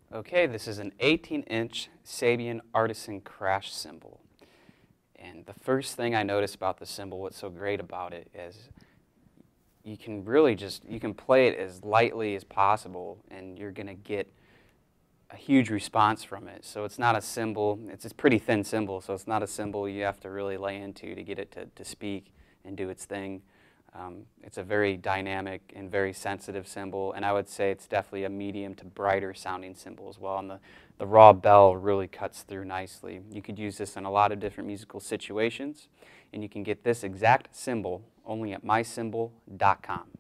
Okay, this is an 18-inch Sabian Artisan crash cymbal. And the first thing I noticed about the cymbal, what's so great about it, is you can really you can play it as lightly as possible and you're going to get a huge response from it. So it's not a cymbal, it's a pretty thin cymbal, so it's not a cymbal you have to really lay into to get it to speak and do its thing. It's a very dynamic and very sensitive cymbal, and I would say it's definitely a medium to brighter sounding cymbal as well, and the raw bell really cuts through nicely. You could use this in a lot of different musical situations, and you can get this exact cymbal only at mycymbal.com.